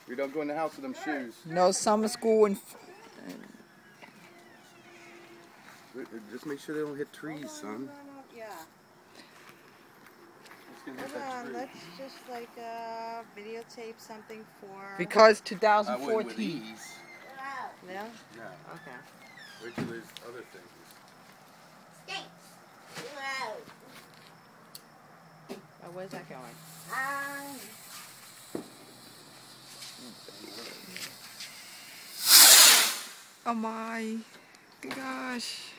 We don't go in the house with them shoes. No summer school and Just make sure they don't hit trees, son. Yeah. Hold on, let's just like videotape something for... because I wouldn't 2014. with these. No? Yeah. Okay. Wait till there's other things. Oh, where's that going? Oh my gosh.